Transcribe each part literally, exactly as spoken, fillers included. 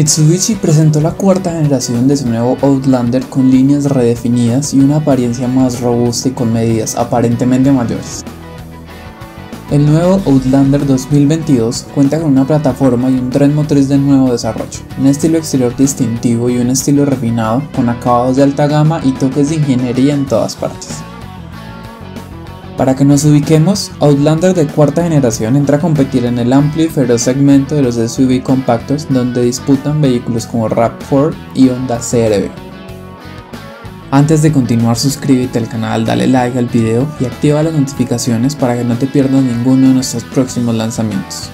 Mitsubishi presentó la cuarta generación de su nuevo Outlander con líneas redefinidas y una apariencia más robusta y con medidas aparentemente mayores. El nuevo Outlander dos mil veintidós cuenta con una plataforma y un tren motriz de nuevo desarrollo, un estilo exterior distintivo y un estilo refinado con acabados de alta gama y toques de ingeniería en todas partes. Para que nos ubiquemos, Outlander de cuarta generación entra a competir en el amplio y feroz segmento de los S U V compactos, donde disputan vehículos como RAV cuatro y Honda C R V. Antes de continuar, suscríbete al canal, dale like al video y activa las notificaciones para que no te pierdas ninguno de nuestros próximos lanzamientos.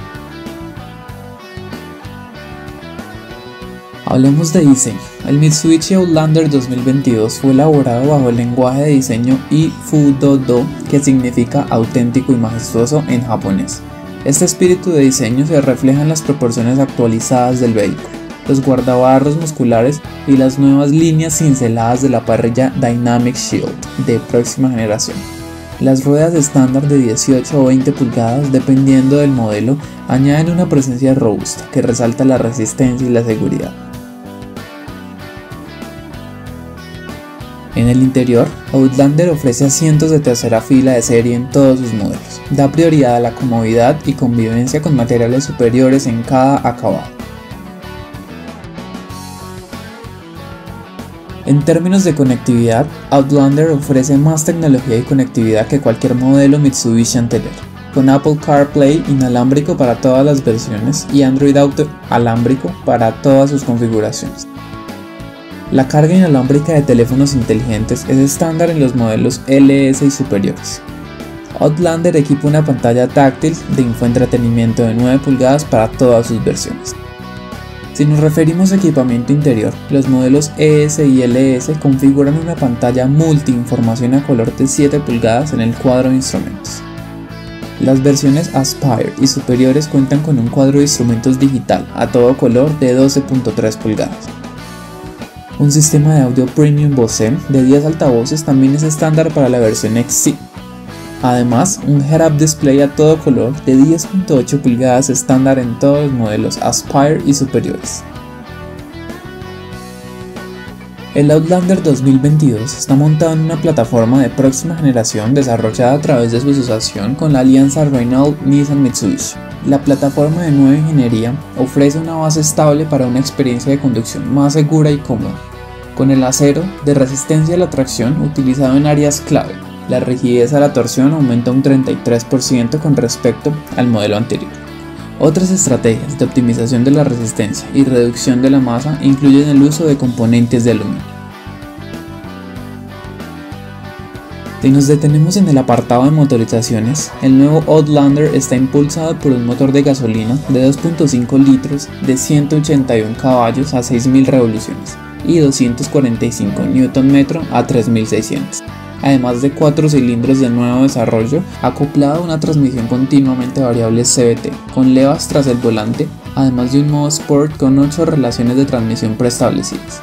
Hablemos de diseño. El Mitsubishi Outlander dos mil veintidós fue elaborado bajo el lenguaje de diseño I-Fu-Do-Do, que significa auténtico y majestuoso en japonés. Este espíritu de diseño se refleja en las proporciones actualizadas del vehículo, los guardabarros musculares y las nuevas líneas cinceladas de la parrilla Dynamic Shield de próxima generación. Las ruedas estándar de dieciocho o veinte pulgadas, dependiendo del modelo, añaden una presencia robusta que resalta la resistencia y la seguridad. En el interior, Outlander ofrece asientos de tercera fila de serie en todos sus modelos. Da prioridad a la comodidad y convivencia con materiales superiores en cada acabado. En términos de conectividad, Outlander ofrece más tecnología y conectividad que cualquier modelo Mitsubishi anterior, con Apple CarPlay inalámbrico para todas las versiones y Android Auto alámbrico para todas sus configuraciones. La carga inalámbrica de teléfonos inteligentes es estándar en los modelos L S y superiores. Outlander equipa una pantalla táctil de infoentretenimiento de nueve pulgadas para todas sus versiones. Si nos referimos a equipamiento interior, los modelos E S y L S configuran una pantalla multi-información a color de siete pulgadas en el cuadro de instrumentos. Las versiones Aspire y superiores cuentan con un cuadro de instrumentos digital a todo color de doce punto tres pulgadas. Un sistema de audio premium Bose de diez altavoces también es estándar para la versión X C. Además, un head-up display a todo color de diez punto ocho pulgadas estándar en todos los modelos Aspire y superiores. El Outlander dos mil veintidós está montado en una plataforma de próxima generación desarrollada a través de su asociación con la alianza Renault-Nissan-Mitsubishi. La plataforma de nueva ingeniería ofrece una base estable para una experiencia de conducción más segura y cómoda, con el acero de resistencia a la tracción utilizado en áreas clave. La rigidez a la torsión aumenta un treinta y tres por ciento con respecto al modelo anterior. Otras estrategias de optimización de la resistencia y reducción de la masa incluyen el uso de componentes de aluminio. Si nos detenemos en el apartado de motorizaciones, el nuevo Outlander está impulsado por un motor de gasolina de dos punto cinco litros de ciento ochenta y uno caballos a seis mil revoluciones y doscientos cuarenta y cinco newton metros a tres mil seiscientos. Además de cuatro cilindros de nuevo desarrollo, acoplado a una transmisión continuamente variable C V T, con levas tras el volante, además de un modo Sport con ocho relaciones de transmisión preestablecidas.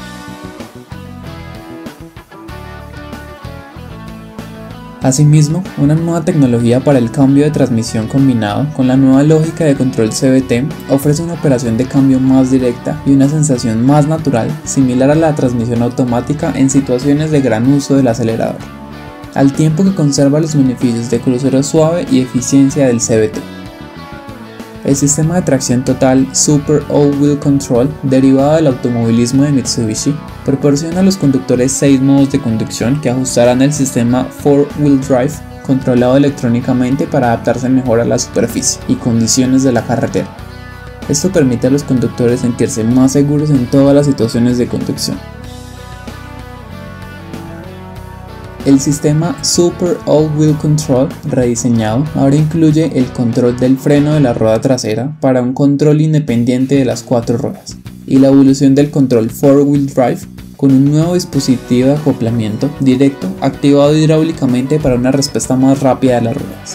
Asimismo, una nueva tecnología para el cambio de transmisión combinado con la nueva lógica de control C V T ofrece una operación de cambio más directa y una sensación más natural, similar a la transmisión automática en situaciones de gran uso del acelerador, al tiempo que conserva los beneficios de crucero suave y eficiencia del C V T. El sistema de tracción total Super All-Wheel Control, derivado del automovilismo de Mitsubishi, proporciona a los conductores seis modos de conducción que ajustarán el sistema cuatro wheel Drive, controlado electrónicamente para adaptarse mejor a la superficie y condiciones de la carretera. Esto permite a los conductores sentirse más seguros en todas las situaciones de conducción. El sistema Super All-Wheel Control rediseñado ahora incluye el control del freno de la rueda trasera para un control independiente de las cuatro ruedas y la evolución del control cuatro wheel Drive con un nuevo dispositivo de acoplamiento directo activado hidráulicamente para una respuesta más rápida de las ruedas.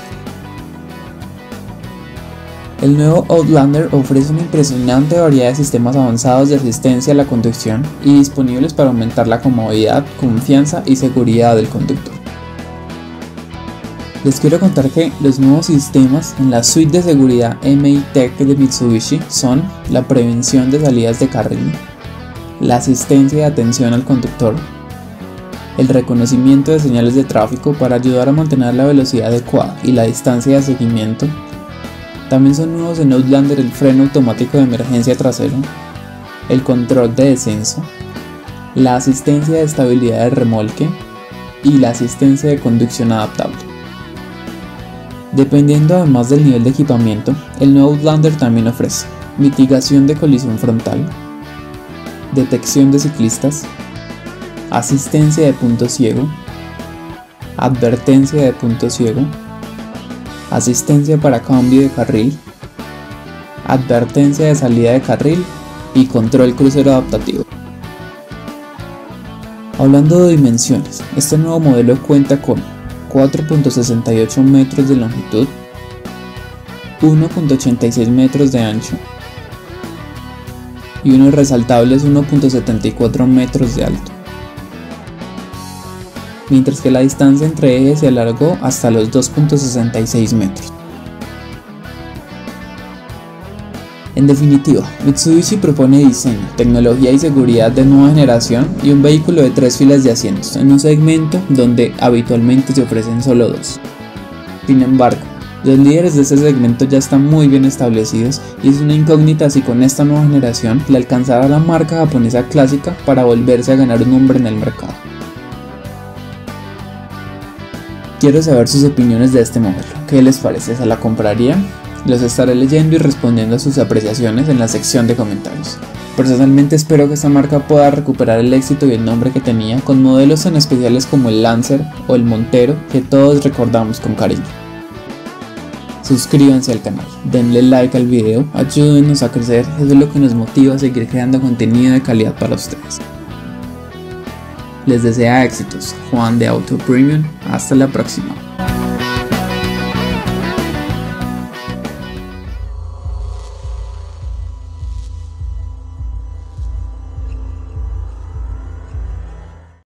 El nuevo Outlander ofrece una impresionante variedad de sistemas avanzados de asistencia a la conducción y disponibles para aumentar la comodidad, confianza y seguridad del conductor. Les quiero contar que los nuevos sistemas en la suite de seguridad M I Tech de Mitsubishi son la prevención de salidas de carril, la asistencia de atención al conductor, el reconocimiento de señales de tráfico para ayudar a mantener la velocidad adecuada y la distancia de seguimiento. También son nuevos en Outlander el freno automático de emergencia trasero, el control de descenso, la asistencia de estabilidad de remolque y la asistencia de conducción adaptable. Dependiendo además del nivel de equipamiento, el nuevo Outlander también ofrece mitigación de colisión frontal, detección de ciclistas, asistencia de punto ciego, advertencia de punto ciego, asistencia para cambio de carril, advertencia de salida de carril y control crucero adaptativo. Hablando de dimensiones, este nuevo modelo cuenta con cuatro punto sesenta y ocho metros de longitud, uno punto ochenta y seis metros de ancho y unos resaltables uno punto setenta y cuatro metros de alto, mientras que la distancia entre ejes se alargó hasta los dos punto sesenta y seis metros. En definitiva, Mitsubishi propone diseño, tecnología y seguridad de nueva generación y un vehículo de tres filas de asientos en un segmento donde habitualmente se ofrecen solo dos. Sin embargo, los líderes de este segmento ya están muy bien establecidos y es una incógnita si con esta nueva generación le alcanzará a la marca japonesa clásica para volverse a ganar un nombre en el mercado. Quiero saber sus opiniones de este modelo. ¿Qué les parece? ¿Se la comprarían? Los estaré leyendo y respondiendo a sus apreciaciones en la sección de comentarios. Personalmente espero que esta marca pueda recuperar el éxito y el nombre que tenía con modelos tan especiales como el Lancer o el Montero que todos recordamos con cariño. Suscríbanse al canal, denle like al video, ayúdennos a crecer, eso es lo que nos motiva a seguir creando contenido de calidad para ustedes. Les desea éxitos, Juan de Auto Premium, hasta la próxima.